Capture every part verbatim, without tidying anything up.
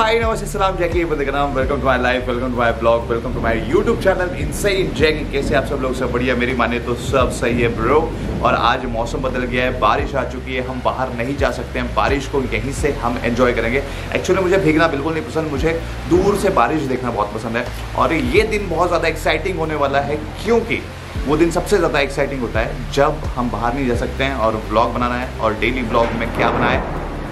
हाय नमस्ते सलाम Jackie बदनाम, welcome to my life, welcome to my blog, welcome to my YouTube channel insane Jackie. कैसे आप सब लोग? सब बढ़िया, मेरी माने तो सब सही है ब्रो। और आज मौसम बदल गया है, बारिश आ चुकी है, हम बाहर नहीं जा सकते हैं, बारिश को यहीं से हम एंजॉय करेंगे। एक्चुअली मुझे भीगना बिल्कुल नहीं पसंद, मुझे दूर से बारिश देखना बहुत पसंद है। और ये दिन बहुत ज़्यादा एक्साइटिंग होने वाला है, क्योंकि वो दिन सबसे ज़्यादा एक्साइटिंग होता है जब हम बाहर नहीं जा सकते हैं और ब्लॉग बनाना है। और डेली ब्लॉग में क्या बनाए,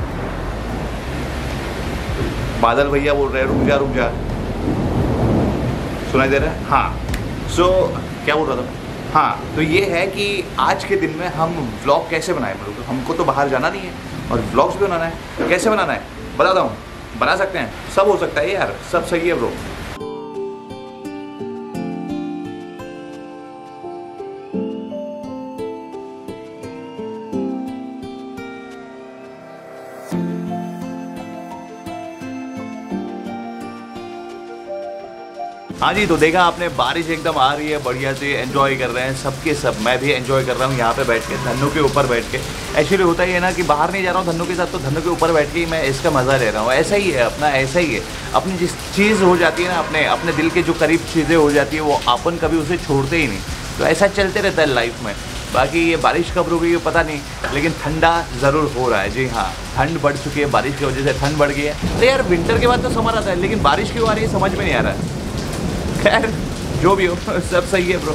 बादल भैया बोल रहे हैं रुक जा रुक जा, सुनाई दे रहा है? हाँ। सो so, क्या बोल रहा था? हाँ, तो ये है कि आज के दिन में हम व्लॉग कैसे बनाएं। मतलब हमको तो बाहर जाना नहीं है और व्लॉग्स भी बनाना है। कैसे बनाना है बताता हूँ। बना सकते हैं, सब हो सकता है यार, सब सही है ब्रो। हाँ जी, तो देखा आपने, बारिश एकदम आ रही है, बढ़िया से एंजॉय कर रहे हैं सबके सब। मैं भी एंजॉय कर रहा हूँ यहाँ पे बैठ के, धन्नों के ऊपर बैठ के। एक्चुअली होता ही है ना कि बाहर नहीं जा रहा हूँ धन्नों के साथ, तो धन्नों के ऊपर बैठ के ही मैं इसका मज़ा ले रहा हूँ। ऐसा ही है अपना, ऐसा ही है अपनी जिस चीज़ हो जाती है ना, अपने अपने दिल के जो करीब चीज़ें हो जाती है वो अपन कभी उसे छोड़ते ही नहीं। तो ऐसा चलते रहता है लाइफ में। बाकी ये बारिश कब रुकी है पता नहीं, लेकिन ठंडा ज़रूर हो रहा है। जी हाँ, ठंड बढ़ चुकी है, बारिश की वजह से ठंड बढ़ गई है। तो यार विंटर के बाद तो समर आता है, लेकिन बारिश क्यों आ रही है समझ में नहीं आ रहा है। खैर जो भी हो, सब सही है ब्रो।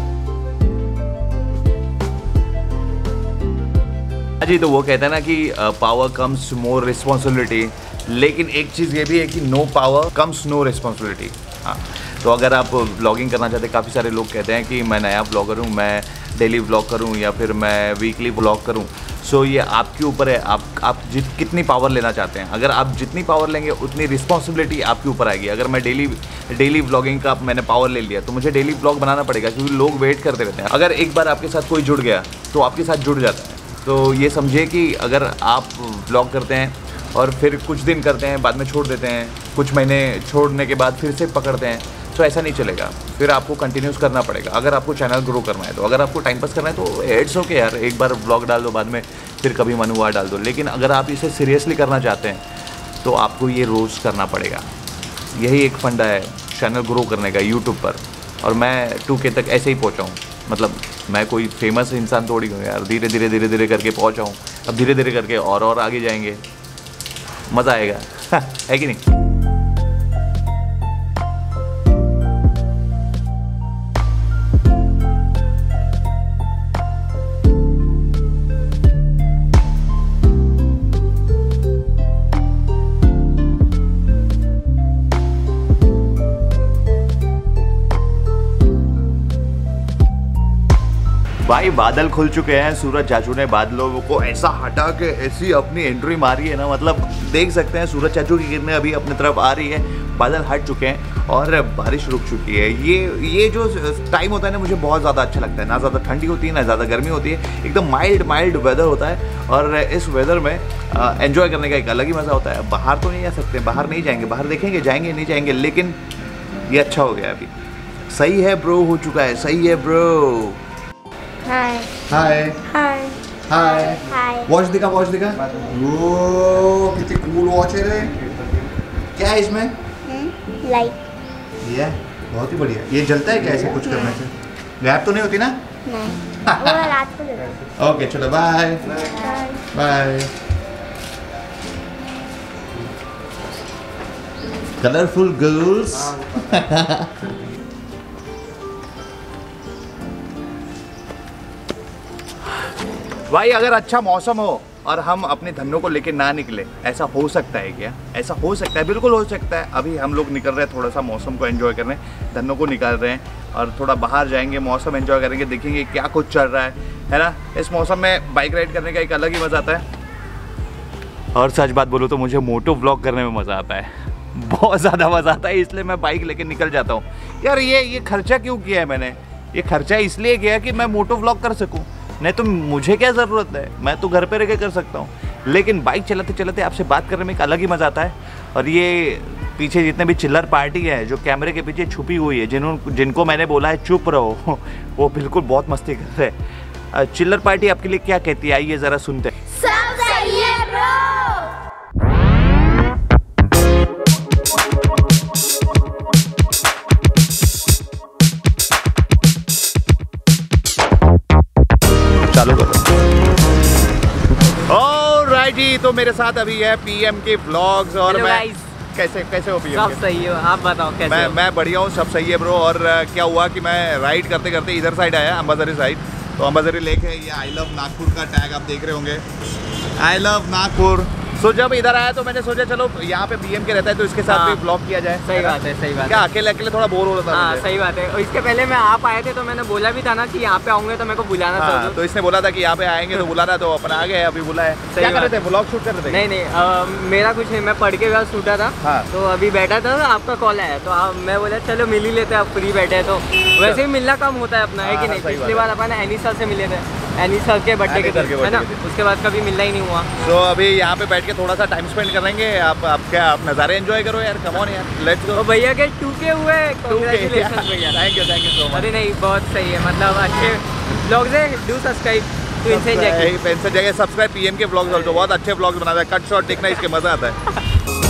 जी, तो वो कहते हैं ना कि पावर कम्स मोर रिस्पॉन्सिबिलिटी, लेकिन एक चीज़ ये भी है कि no power comes no responsibility. हाँ, तो अगर आप व्लॉगिंग करना चाहते हैं, काफ़ी सारे लोग कहते हैं कि मैं नया व्लॉगर हूँ, मैं डेली व्लॉग करूँ या फिर मैं वीकली व्लॉग करूँ। सो ये आपके ऊपर है, आप आप जित कितनी पावर लेना चाहते हैं। अगर आप जितनी पावर लेंगे उतनी रिस्पॉन्सिबिलिटी आपके ऊपर आएगी। अगर मैं डेली डेली व्लॉगिंग का मैंने पावर ले लिया तो मुझे डेली व्लॉग बनाना पड़ेगा, क्योंकि लोग वेट करते रहते हैं। अगर एक बार आपके साथ कोई जुड़ गया तो आपके साथ जुड़ जाता है। तो ये समझिए कि अगर आप व्लॉग करते हैं और फिर कुछ दिन करते हैं, बाद में छोड़ देते हैं, कुछ महीने छोड़ने के बाद फिर से पकड़ते हैं, तो ऐसा नहीं चलेगा। फिर आपको कंटिन्यूस करना पड़ेगा अगर आपको चैनल ग्रो करना है। तो अगर आपको टाइम पास करना है तो इट्स ओके यार, एक बार व्लॉग डाल दो, बाद में फिर कभी मन हुआ डाल दो। लेकिन अगर आप इसे सीरियसली करना चाहते हैं तो आपको ये रोज़ करना पड़ेगा। यही एक फंडा है चैनल ग्रो करने का यूट्यूब पर। और मैं टू के तक ऐसे ही पहुँचा हूँ। मतलब मैं कोई फेमस इंसान थोड़ी हूँ यार, धीरे धीरे धीरे धीरे करके पहुँचा हूँ। अब धीरे धीरे करके और और आगे जाएंगे, मज़ा आएगा है कि नहीं? भाई बादल खुल चुके हैं, सूरज चाचू ने बादलों को ऐसा हटा के ऐसी अपनी एंट्री मारी है ना। मतलब देख सकते हैं सूरज चाचू की किरणें अभी अपनी तरफ आ रही है, बादल हट चुके हैं और बारिश रुक चुकी है। ये ये जो टाइम होता है ना, मुझे बहुत ज़्यादा अच्छा लगता है। ना ज़्यादा ठंडी होती है ना ज़्यादा गर्मी होती है, एकदम माइल्ड माइल्ड वेदर होता है। और इस वेदर में एंजॉय करने का एक अलग ही मज़ा होता है। बाहर तो नहीं जा सकते, बाहर नहीं जाएंगे, बाहर देखेंगे जाएंगे नहीं जाएंगे, लेकिन ये अच्छा हो गया अभी। सही है ब्रो, हो चुका है, सही है bro. Hi hi hi hi hi. Watch दिखा, वॉच दिखा। वो कितनी कूल वॉच है रे। क्या है इसमें? लाइट। ये बहुत ही बढ़िया। ये जलता है क्या ऐसे कुछ करने से? गायब तो नहीं होती ना? नहीं, वो रात को जलता है। ओके चलो, बाय बाय। Colourful girls. भाई अगर अच्छा मौसम हो और हम अपने धन्नों को लेके ना निकले, ऐसा हो सकता है क्या? ऐसा हो सकता है, बिल्कुल हो सकता है। अभी हम लोग निकल रहे हैं थोड़ा सा मौसम को एंजॉय करने, धन्नों को निकाल रहे हैं और थोड़ा बाहर जाएंगे, मौसम एंजॉय करेंगे, देखेंगे क्या कुछ चल रहा है, है ना। इस मौसम में बाइक राइड करने का एक अलग ही मज़ा आता है। और सच बात बोलूँ तो मुझे मोटो व्लॉग करने में मज़ा आता है, बहुत ज़्यादा मज़ा आता है, इसलिए मैं बाइक लेके निकल जाता हूँ। यार ये ये खर्चा क्यों किया है मैंने? ये खर्चा इसलिए किया कि मैं मोटो व्लॉग कर सकूँ, नहीं तो मुझे क्या ज़रूरत है, मैं तो घर पे रह के कर सकता हूँ। लेकिन बाइक चलाते चलाते आपसे बात करने में एक अलग ही मज़ा आता है। और ये पीछे जितने भी चिल्लर पार्टी है जो कैमरे के पीछे छुपी हुई है, जिन्होंने जिनको मैंने बोला है चुप रहो, वो बिल्कुल बहुत मस्ती कर रहे हैं। चिल्लर पार्टी आपके लिए क्या कहती है, आइए ज़रा सुनते हैं। सब सही है ब्रो। चालू करो। ऑलराइट जी, तो मेरे साथ अभी है पीएम के व्लॉग्स और Hello मैं guys. कैसे कैसे हो पीएम सब के? सही हो, आप बताओ कैसे मैं हो? मैं बढ़िया हूँ, सब सही है ब्रो। और uh, क्या हुआ कि मैं राइड करते करते इधर साइड आया, अंबाझरी साइड। तो अंबाझरी लेक है, ये आई लव नागपुर का टैग आप देख रहे होंगे, आई लव नागपुर। सो जब इधर आया तो मैंने सोचा चलो यहाँ पे पीएम के रहता है तो इसके साथ हाँ। भी ब्लॉग किया जाए। सही बात है, सही बात क्या है। अकेले अकेले थोड़ा बोर हो रहा था हाँ मुझे। सही बात है। और इसके पहले मैं आप आए थे तो मैंने बोला भी था ना कि यहाँ पे आऊंगे तो मेरे को बुलाना हाँ, जरूर। तो इसने बोला था कि यहाँ पे आएंगे तो बुलाना, तो अपन आ गए, अभी बुला है। क्या कर रहे बात थे, ब्लॉग शूट कर रहे थे? नहीं नहीं अ, मेरा कुछ नहीं, मैं पढ़ के बाद छूटा था। हाँ। तो अभी बैठा था, आपका कॉल आया तो आप, मैं बोला चलो मिल ही लेते हैं, आप फ्री बैठे हैं तो वैसे ही मिलना कम होता है अपना, है हाँ, कि हाँ, नहीं? सही पिछली बात बार अपन एनी सर से मिले थे, एनी सर के बर्थडे के एनी सर के दिन, है ना? birthday के दिन। उसके बाद कभी मिलना ही नहीं हुआ। तो अभी यहाँ पे बैठ के थोड़ा सा टाइम स्पेंड करेंगे। आप आप क्या आप नज़ारे एंजॉय करो यार, कम ऑन यार, लेट्स गो। तो भैया के टू के हुए, congratulations भैया। Thank you thank you so much. अरे नहीं, बहुत सही है, मतलब अच्छे ब्लॉग्स है। Do subscribe to insane Jackie. पेंशन जगह सब्सक्राइब पीएम के ब्लॉग्स ऑल्सो, बहुत अच्छे ब्लॉग्स बनाते हैं, कट शॉट देखना इसके मजा आता है।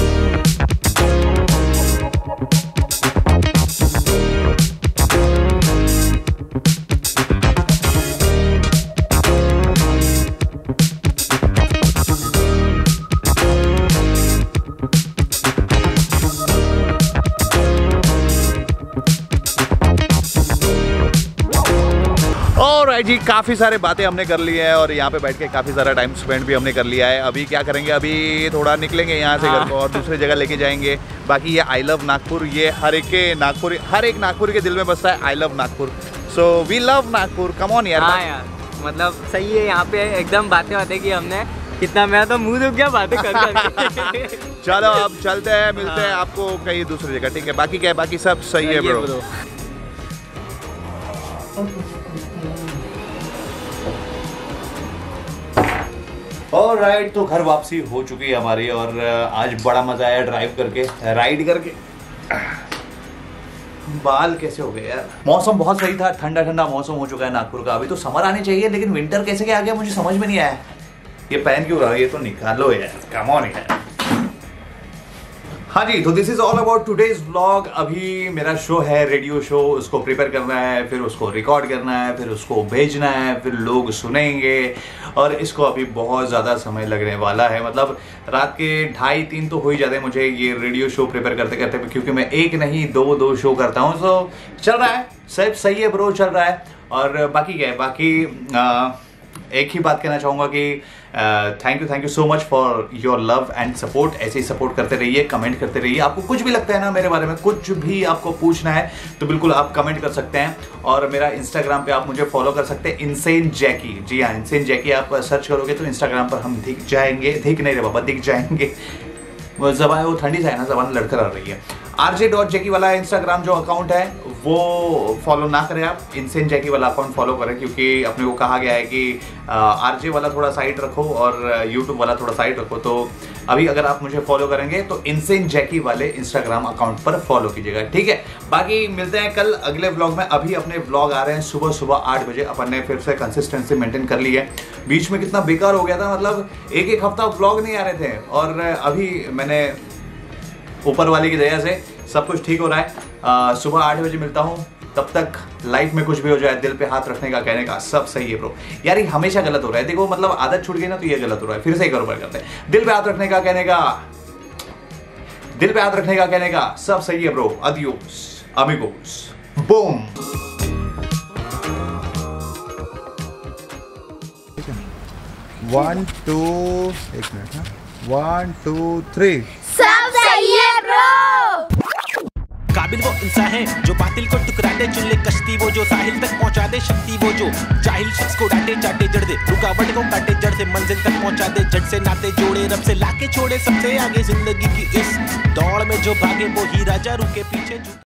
ऑलराइट जी, काफ़ी सारे बातें हमने कर ली है और यहाँ पे बैठ के काफ़ी सारा टाइम स्पेंड भी हमने कर लिया है। अभी क्या करेंगे, अभी थोड़ा निकलेंगे यहाँ से घर को और दूसरी जगह लेके जाएंगे। बाकी ये आई लव नागपुर, ये हर एक के नागपुर, हर एक नागपुर के दिल में बसता है I love Nagpur. So we love Nagpur, come on यार। हाँ यार, मतलब सही है। यहाँ पे एकदम बातें बातें की हमने, कितना मैं तो मुंह दुख गया बातें कर कर। चलो अब चलते हैं, मिलते हैं आपको कहीं दूसरी जगह, ठीक है? बाकी क्या है, बाकी सब सही है ब्रो। ऑलराइट, तो घर वापसी हो चुकी है हमारी और आज बड़ा मजा आया ड्राइव करके, राइड करके। बाल कैसे हो गए यार। मौसम बहुत सही था, ठंडा ठंडा मौसम हो चुका है नागपुर का। अभी तो समर आनी चाहिए लेकिन विंटर कैसे क्या आ गया मुझे समझ में नहीं आया। ये पहन क्यों रहा है, ये तो निकालो यार, कम ऑन यार। हाँ जी, तो this is all about today's vlog. अभी मेरा शो है, रेडियो शो, उसको प्रिपेयर करना है, फिर उसको रिकॉर्ड करना है, फिर उसको भेजना है, फिर लोग सुनेंगे और इसको अभी बहुत ज़्यादा समय लगने वाला है। मतलब रात के ढाई तीन तो हो ही जाते हैं मुझे ये रेडियो शो प्रिपेयर करते करते, क्योंकि मैं एक नहीं दो दो शो करता हूँ। तो चल रहा है, सब सही है ब्रो, चल रहा है। और बाकी क्या है, बाकी आ, एक ही बात कहना चाहूँगा कि thank you thank you so much for your love and support. ऐसे ही सपोर्ट करते रहिए, कमेंट करते रहिए। आपको कुछ भी लगता है ना मेरे बारे में, कुछ भी आपको पूछना है तो बिल्कुल आप कमेंट कर सकते हैं। और मेरा इंस्टाग्राम पे आप मुझे फॉलो कर सकते हैं, इनसेन जैकी। जी हाँ, इनसेन जैकी आप सर्च करोगे तो इंस्टाग्राम पर हम दिख जाएंगे। दिख नहीं रहे बाबा, दिख जाएंगे। वो जबान, वो ठंडी सा है ना, जबान लड़कर आ रही है। आरजे डॉट जैकी वाला इंस्टाग्राम जो अकाउंट है वो फॉलो ना करें आप, इनसेन जैकी वाला अकाउंट फॉलो करें, क्योंकि अपने को कहा गया है कि आरजे वाला थोड़ा साइड रखो और यूट्यूब वाला थोड़ा साइड रखो। तो अभी अगर आप मुझे फॉलो करेंगे तो इनसेन जैकी वाले इंस्टाग्राम अकाउंट पर फॉलो कीजिएगा, ठीक है? बाकी मिलते हैं कल अगले व्लॉग में। अभी अपने व्लॉग आ रहे हैं सुबह सुबह आठ बजे। अपन ने फिर से कंसिस्टेंसी मेंटेन कर ली है। बीच में कितना बेकार हो गया था, मतलब एक एक हफ्ता व्लॉग नहीं आ रहे थे और अभी मैंने ऊपर वाले की दया से सब कुछ ठीक हो रहा है। आ, सुबह आठ बजे मिलता हूँ, तब तक लाइफ में कुछ भी हो जाए, दिल पे हाथ रखने का, कहने का, सब सही है ब्रो। यार ये हमेशा गलत हो रहा है, देखो मतलब आदत छूट गई ना तो ये गलत हो रहा है। फिर से एक बार करते हैं, दिल पे हाथ रखने का, कहने का, दिल पे हाथ रखने का, कहने का, सब सही है ब्रो। अदियोस अमिगोस, बूम। वन टू एक मिनट, वन टू थ्री, सब सही है ब्रो। काबिल वो इंसान है जो बातिल को टुकरा दे, चुन ले कश्ती वो जो साहिल तक पहुंचा दे, शक्ति वो जो जाहिल शख्स को डांटे चाटे जड़ दे, रुकावट को काटे जड़ से मंजिल तक पहुंचा दे, जड़ से नाते जोड़े रब से लाके छोड़े सबसे आगे जिंदगी की इस दौड़ में जो भागे वो ही राजा रुके पीछे।